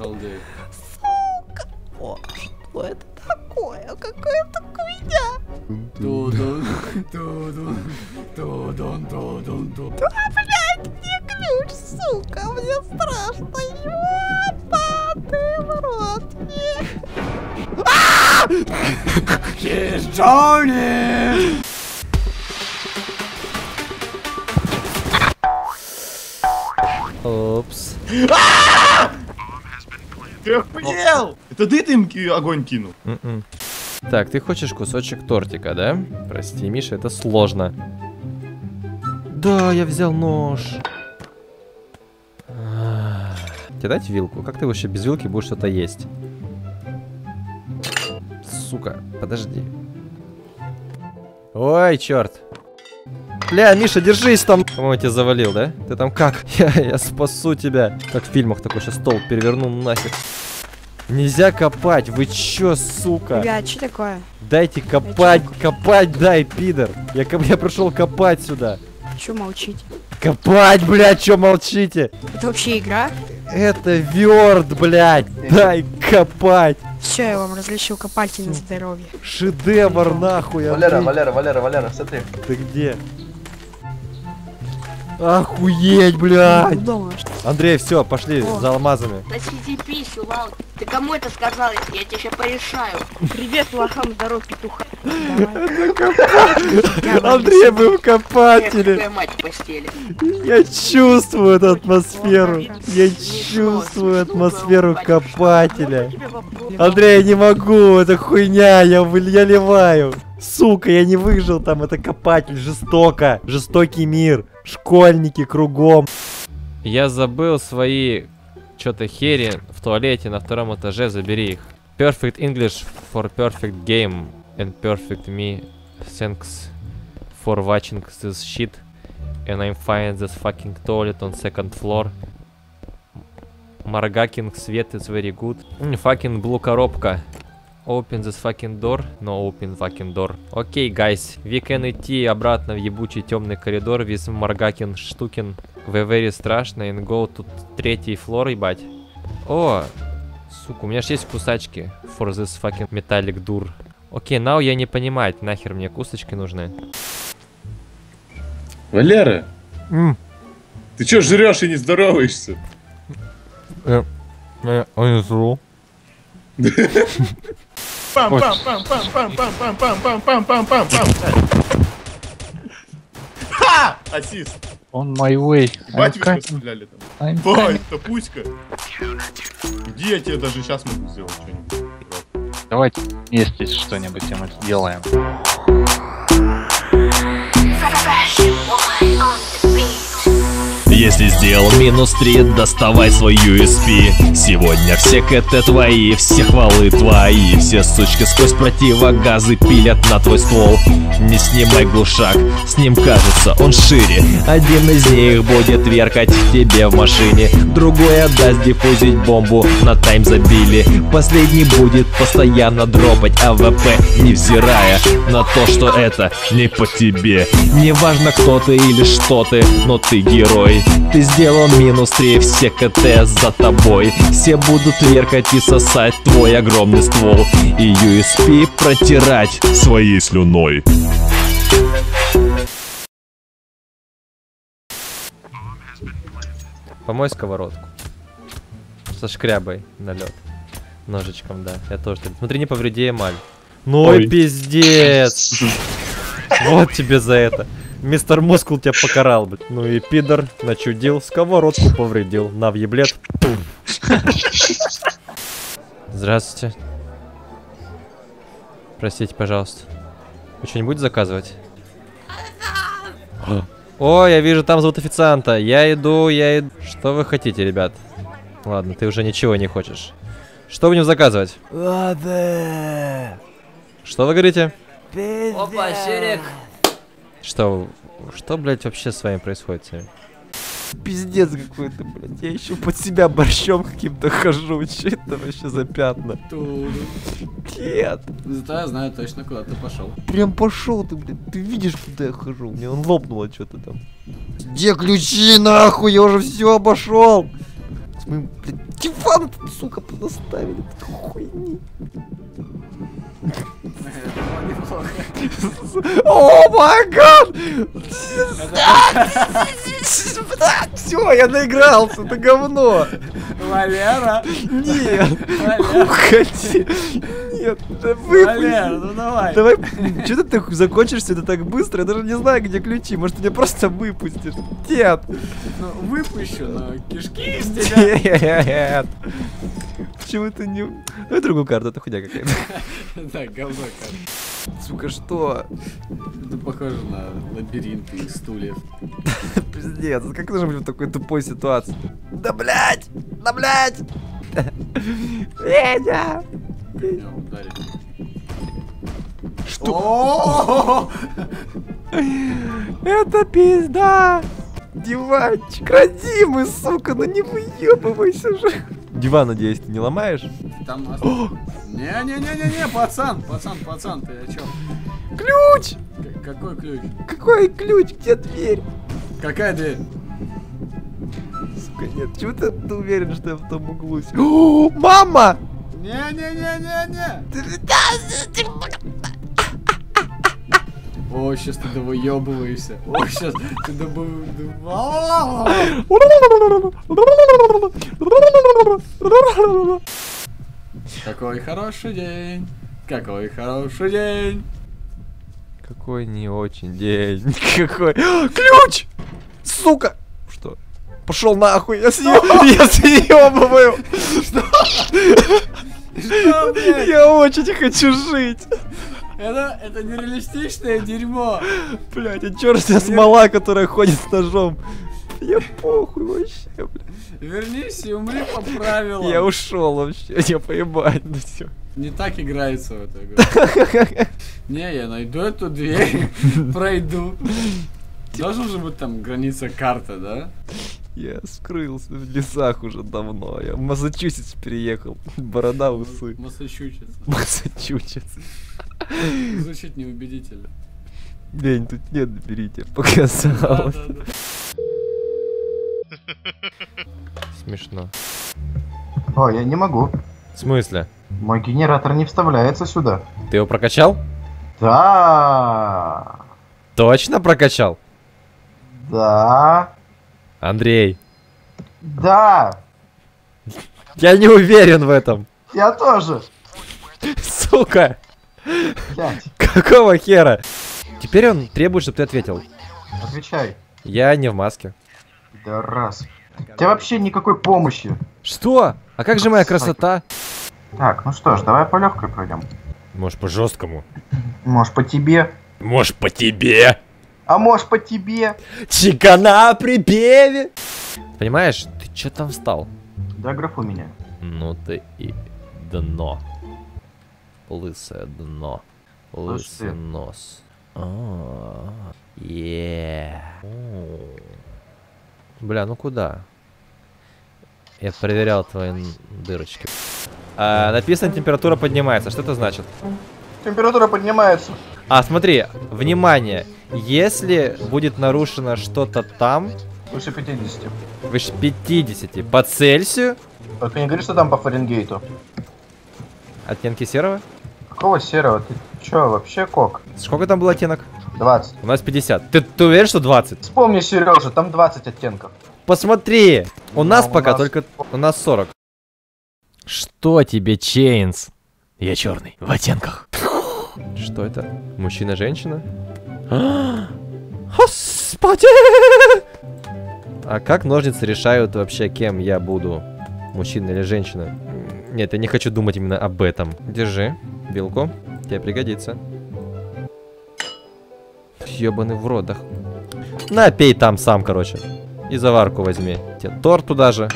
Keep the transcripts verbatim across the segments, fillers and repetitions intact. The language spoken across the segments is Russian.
Обалдеть. Сука. О, что это такое? Какая-то хуйня. Тудун, тудун, тудун, тудун, тудун. Да, блядь, где ключ, сука? Мне страшно. Ёбаный в рот. Here's Johnny! Опс. Ты охуел! Это ты им огонь кинул? Mm-mm. Так, ты хочешь кусочек тортика, да? Прости, Миша, это сложно. Да, я взял нож. Тебе дать вилку? Как ты вообще без вилки будешь что-то есть? Сука, подожди. Ой, черт. Бля, Миша, держись там. По-моему, я тебя завалил, да? Ты там как? Я, я спасу тебя. Как в фильмах такой, сейчас стол переверну нафиг. Нельзя копать, вы чё, сука? Ребят, что такое? Дайте копать, копать дай, пидор. Я, я пришел копать сюда. Чё молчите? Копать, блядь, чё молчите? Это вообще игра? Это верт, блядь. Дай копать. Все, я вам разрешил, копайте на здоровье. Шедевр, нахуй. Валера, Андрей. Валера, Валера, Валера, смотри. Ты где? Охуеть, блядь. Дома, что? Андрей, все, пошли О. за алмазами. Да сиди писю, Лал. Ты кому это сказал? Я тебе сейчас порешаю. Привет, лохам, здоров, петуха. Андрей, мы в копателе. Твоя мать в постели. Я чувствую эту атмосферу. Я чувствую атмосферу копателя. Андрей, я не могу, это хуйня, я, вы- я ливаю. Сука, я не выжил там, это копатель, жестоко. Жестокий мир. Школьники кругом. Я забыл свои что-то хери в туалете на втором этаже, забери их. Perfect English for perfect game and perfect me. Thanks for watching this shit. And I'm fine this fucking toilet on second floor. Маргакинг свет is very good. Mm, fucking blue коробка. Open this fucking door. No open fucking door. Окей, okay, guys. We can идти обратно в ебучий темный коридор with Маргакин штукин. We very страшно. And go to третий флор, ебать. О, сука, у меня же есть кусачки. For this fucking metallic door. Окей, okay, now я не понимаю, нахер мне кусочки нужны. Валера, Mm. ты чё жрешь и не здороваешься? Я не зру. Пам пам пам пам пам пам пам пам пам пам пам пам. Ха! Ассист. On my way. Бать I'm вы стреляли там. I'm Бать, это пуська. Иди, я тебе даже сейчас могу сделать что-нибудь. Давайте вместе что-нибудь мы сделаем. Если сделал минус три, доставай свой ю эс пи. Сегодня все КТ твои, все хвалы твои. Все сучки сквозь противогазы пилят на твой ствол. Не снимай глушак, с ним кажется он шире. Один из них будет веркать тебе в машине, другой отдаст диффузить бомбу, на тайм забили. Последний будет постоянно дропать а вэ пэ, невзирая на то, что это не по тебе. Неважно кто ты или что ты, но ты герой. Ты сделал минус три, все КТ за тобой. Все будут веркать и сосать твой огромный ствол, и ю эс пи протирать своей слюной. Помой сковородку. Со шкрябой на лед. Ножичком, да. Я тоже. Смотри, не повреди эмаль. Ну и пиздец. Вот тебе за это. Мистер Мускул тебя покарал, блядь. Ну и пидор начудил, сковородку повредил. На въеблет. Здравствуйте. Простите, пожалуйста. Вы что-нибудь заказывать? О, я вижу, там зовут официанта. Я иду, я иду. Что вы хотите, ребят? Ладно, ты уже ничего не хочешь. Что будем заказывать? Ладно. Что вы говорите? Опа, Шерик. Что, что, блядь, вообще с вами происходит с вами? Пиздец какой-то, блядь. Я еще под себя борщом каким-то хожу. Че это вообще за пятна? Нет. Зато я знаю точно, куда ты пошел. Прям пошел ты, блядь. Ты видишь, куда я хожу? Мне он лопнуло что-то там. Где ключи, нахуй? Я уже все обошел. С моим, блядь, Диван, сука, подоставили. Хуйни. О май гад! Все, я наигрался, это говно. Валера! Нет, Валера! уходи. Нет, да Валера, выпусти. ну давай! Давай, что ты закончишься это так быстро? Я даже не знаю, где ключи. Может, ты меня просто выпустишь? Нет. Ну, выпущу, но кишки из тебя! Нет. Почему ты не... Давай другую карту, это хуйня какая-то. Да, говно как. Сука, что? Это похоже на лабиринты из стульев. Пиздец, как должен быть в такой тупой ситуации? Да блять! Да блять! Федя! Меня ударили. Что? Это пизда! Диванчик, родимый, сука, ну не выебывайся же! Диван, надеюсь, ты не ломаешь? Там... Не-не-не-не-не, пацан, пацан, пацан, ты о чем? Ключ! К- Какой ключ? Какой ключ? Где дверь? Какая дверь? Сука, нет, чего ты, ты уверен, что я в том углу? с- О, мама! Не-не-не-не-не! О, сейчас ты довыебываешься. О, сейчас ты добы... Какой хороший день. Какой хороший день. Какой не очень день. Какой... Ключ! Сука! Что? Пошел нахуй, я съел, я съебываю. Что, блядь? Я очень хочу жить. Это, это нереалистичное дерьмо. Блять, а черная смола, которая ходит с ножом. Я похуй вообще, блядь. Вернись и умри по правилам. Я ушел вообще, я поебать, ну все. Не так играется в эту игру. Не, я найду эту дверь, пройду. Должен же быть там граница карты, да? Я скрылся в лесах уже давно. Я в Массачусетс переехал. Борода, усы. Массачусетс. Массачусетс. Звучит неубедительно. Лень, тут нет, берите, показалось. Да, да, да. Смешно. О, я не могу. В смысле? Мой генератор не вставляется сюда. Ты его прокачал? Да. Точно прокачал? Да. Андрей, Да. я не уверен в этом. Я тоже. Сука, Блять. какого хера? Теперь он требует, чтобы ты ответил. Отвечай. Я не в маске. Да раз. У тебя вообще никакой помощи. Что? А как же моя красота? Так, ну что ж, давай по легкой пройдем. Может, по жесткому? Может по тебе. Может, по тебе? А может по тебе. Чика на припеве. Понимаешь, ты че там встал? Да, графу меня. Ну ты и дно. Лысое дно. Лысый Слушай. нос. А, е. Бля, ну куда? Я проверял твои н- дырочки. А, написано, температура поднимается. Что это значит? Температура поднимается. А, смотри, внимание. Если будет нарушено что-то там, Выше пятидесяти. выше пятидесяти по Цельсию, Только не говори, что там по Фаренгейту. оттенки серого. Какого серого? Ты чё, вообще кок? Сколько там был оттенок? двадцать. У нас пятьдесят. Ты, ты уверен, что двадцать? Вспомни, Сережа, там двадцать оттенков. Посмотри! У нас у пока нас- только... У нас сорок. Что тебе, Чейнс? Я черный, в оттенках. Что это? Мужчина-женщина? Господи! А как ножницы решают вообще, кем я буду? Мужчина или женщина? Нет, я не хочу думать именно об этом. Держи вилку, тебе пригодится. Ёбаный в рот, да. На, пей там сам, короче. И заварку возьми. Тебе торт туда же.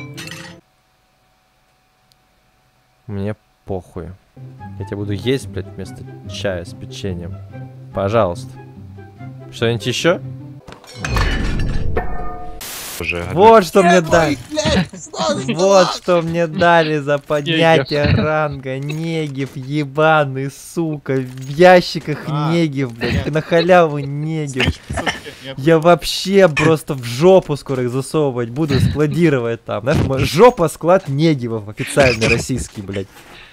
Мне похуй. Я тебя буду есть, блядь, вместо чая с печеньем. Пожалуйста. Что-нибудь еще? уже. Вот что мне дали. Вот что мне дали за поднятие ранга. Негив ебаный, сука. В ящиках негив, блядь. На халяву негив. Я вообще просто в жопу скоро их засовывать буду, складировать там. Знаешь, жопа склад негивов официальный российский, блядь.